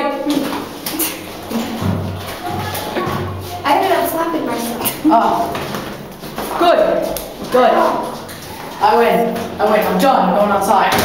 I ended up slapping myself. Oh. Good. Good. I win. I'm done. I'm going outside.